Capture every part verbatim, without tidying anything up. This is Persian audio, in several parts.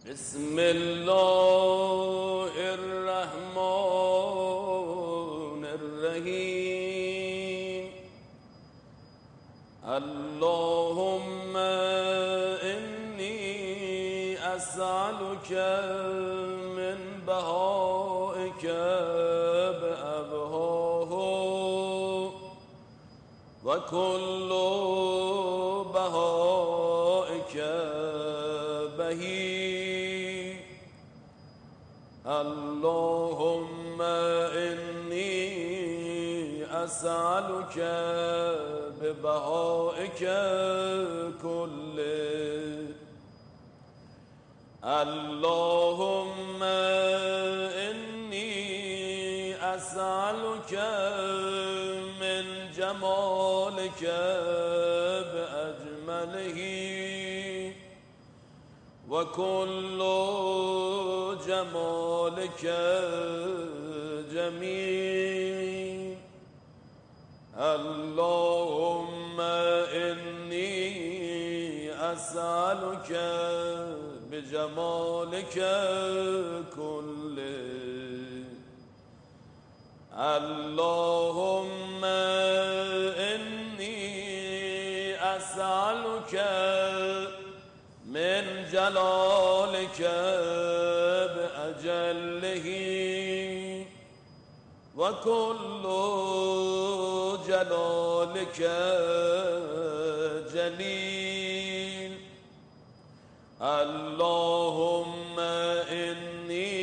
بسم الله الرحمن الرحیم. اللهم انی اسألك من بهائك بأبهاه و کل بهائك بهی. اللهم إني أسألك ببهائك كله. اللهم إني أسألك من جمالك بأجمله وكل جمالك جميل. اللهم إني أسألك بجمالك كله. اللهم إني أسألك من جلالك بأجله وكل جلالك جليل. اللهم إني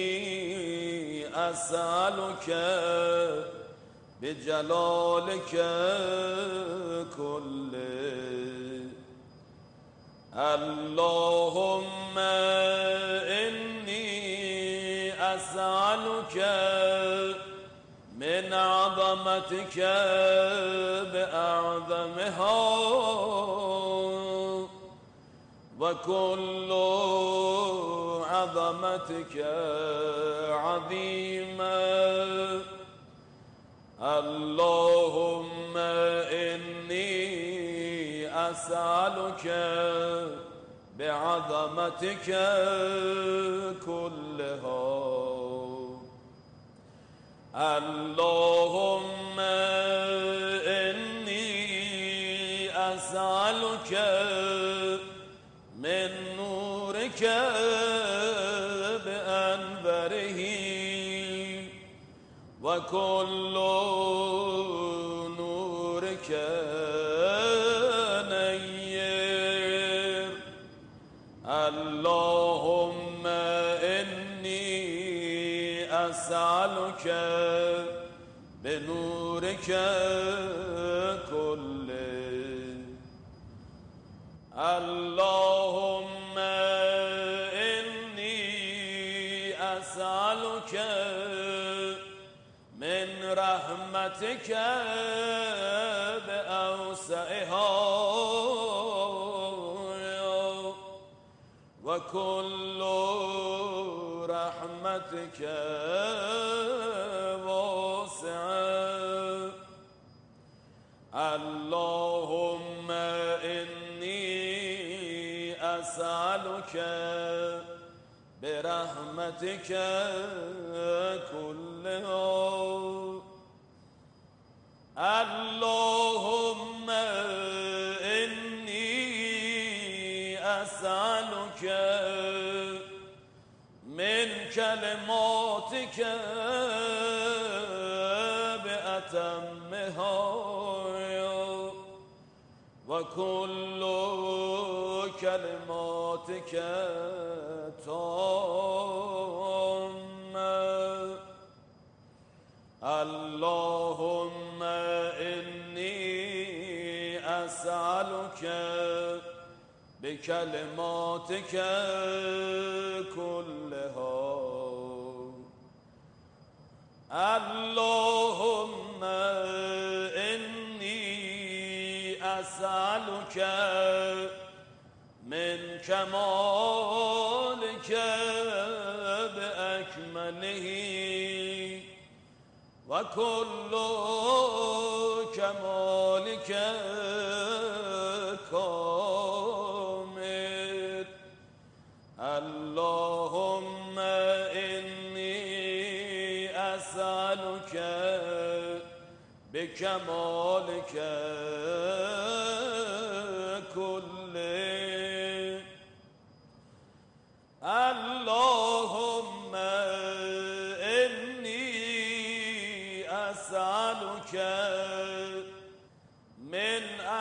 أسألك بجلالك كله. اللهم إني أسألك من عظمتك بأعظمها وكل عظمتك عظيمة. اللهم إني أسألك بعظمتك كلها. اللهم إني أسألك من نورك بأنبره وكل نورك نير. اللهم إني أسألك بنورك كله. اللهم إني أسألك من رحمتك بأوسعها وكل رحمتك واسعة. اللهم إني أسألك برحمتك كلها. اللهم إني أسألك من كلماتك بأتمها وكل كلماتك تامة. اللهم إني أسألك بكلماتك كلها. اللهم إني أسألك من كمالك بأكمله وكل كمالك كامل. الله اللهم إني أسألك بكمالك كله. اللهم إني أسألك من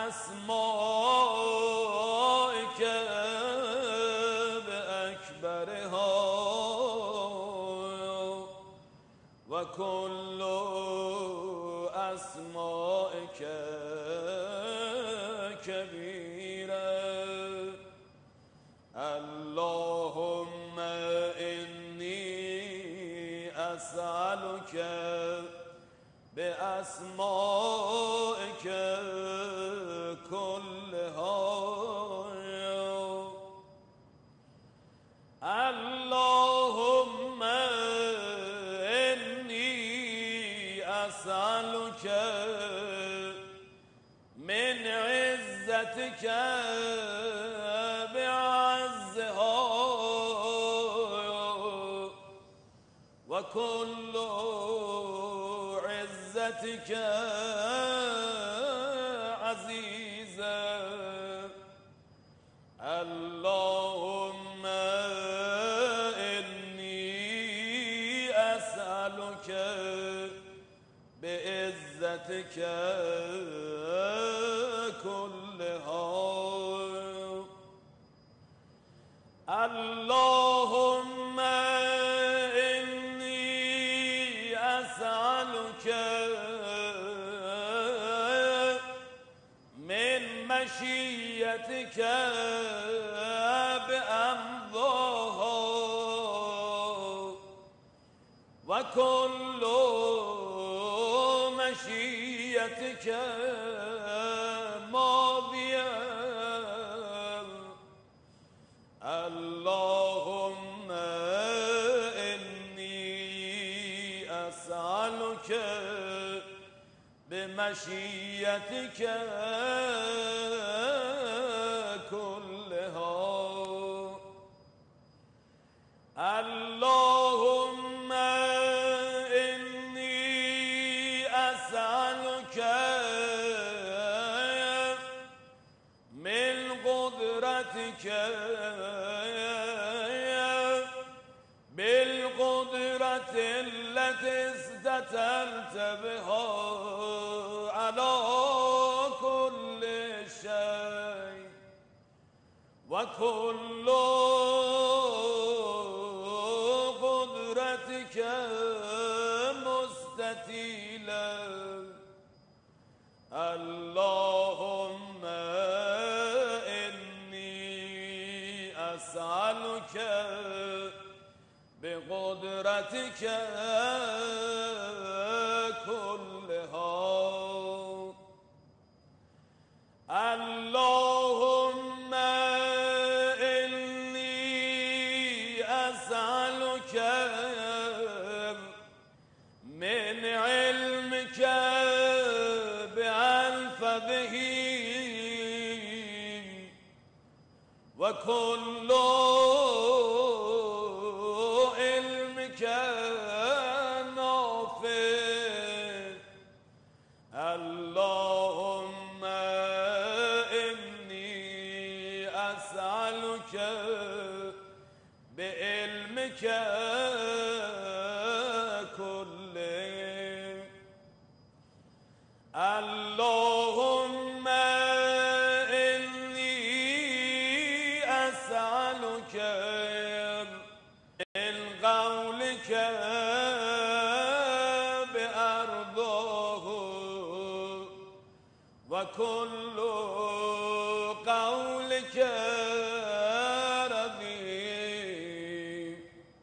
أسمائك بأكبرها وكل أسمائك كبيرة. اللهم إني أسألك بأسمائك كلها. اللهم إني أسألك من عزتك بعزها وكل عزتك عزيزة. اللهم إني أسألك بعزتك كلها. اللهم إني أسألك من مشيتك بأمضاها وكل مشيتك ماضية. اللهم إني أسألك بمشيتك كلها. اللهم إني أسألك من قدرتك بالقدرة التي استترت بها على كل شيء وكل قدرتك مستتيلة. اللهم إني أسألك بقدرتك كلها. اللهم إني أسألك من علمك بألفظه وكل علمك نافع. اللهم إني أسألك بعلمك كله. اللهم إني أسألك من قولك بأرضاه وكل قولك رضي.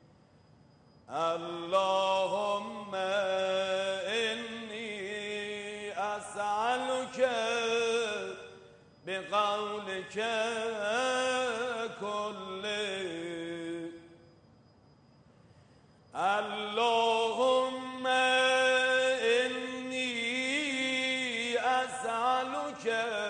اللهم إني أسألك بقولك كله. اللهم إني أسألك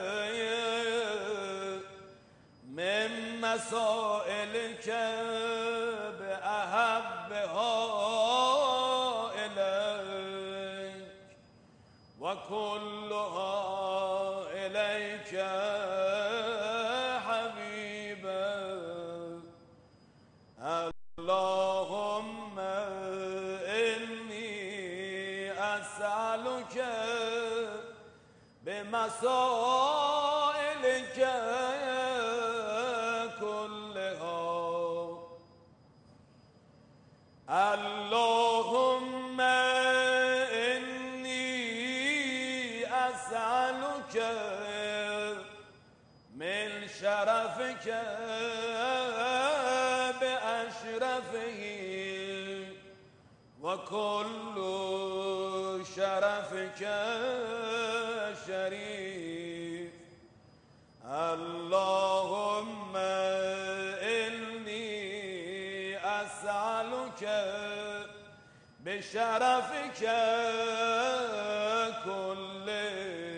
وكلها إليك حبيبا. اللهم إني أسألك بمسائلك كلها. اللهم إني أسألك من شرفك بأشرفه، وكل شرفك شريف. اللهم إني أسألك بشرفك كله.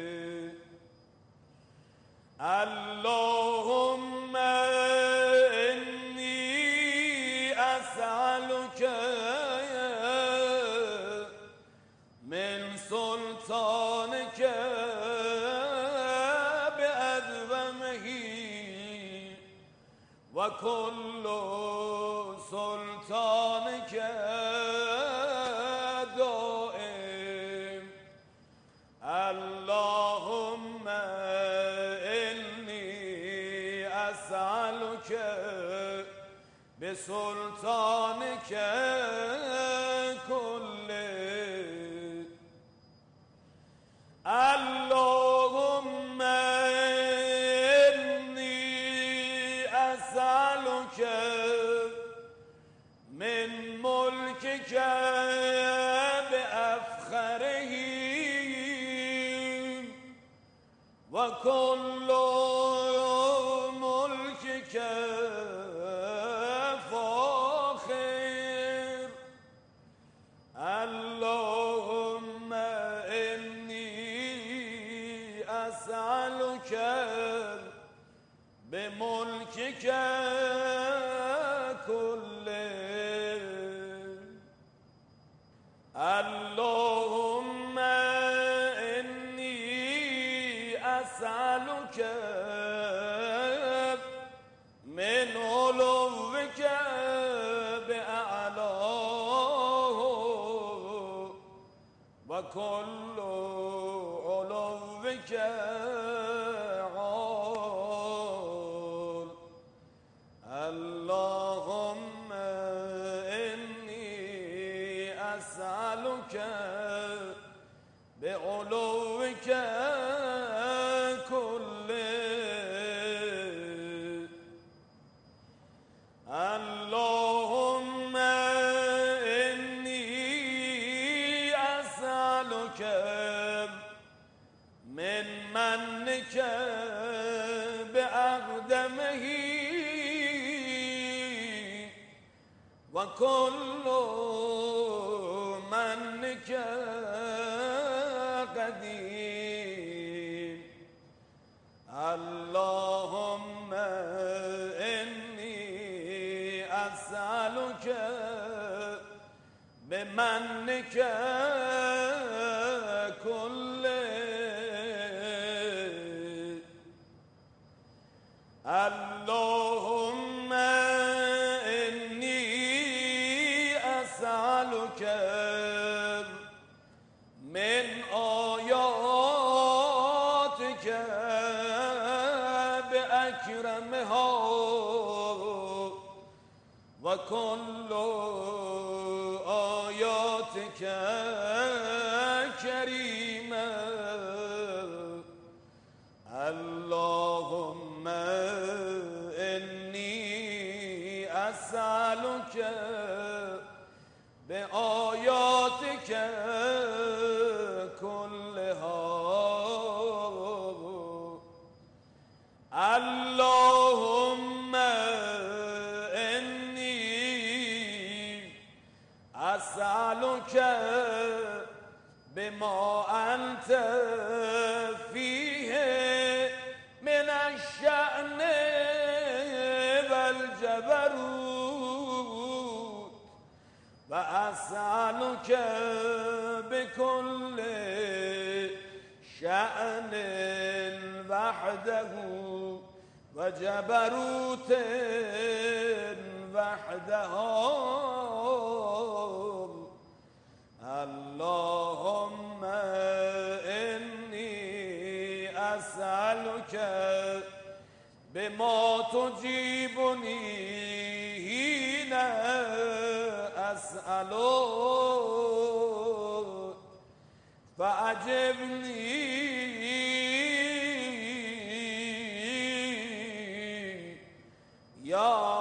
اللهم إني أسألك من سلطانك بأدومه، وكل سلطانك دائم. اللهم إني أسألك بسلطانك كله. اللهم إني أسألك من ملكك بأفخره، وكل ملكك فاخر. اللهم إني أسألك بملكك كله. اللهم إني أسألك من علوك بأعلاه، وكل علوك عال. اللهم إني أسألك بعلوك كله. اللهم إني أسألك من منك بأقدمه، وكل منك قديم. اللهم إني أسألك بمنك كله. اللهم إني أسألك من آياتك بأكرمها، وكل آياتك كريمة. اللهم إني أسألك بآياتك كلها. اللهم إني أسألك بما أنت فيه من الشأن والجبروت، وأسألك بكل شأن وحده وجبروت وحده اللهم إني أسألك بما تجيبني حين أسألك فأجبني يا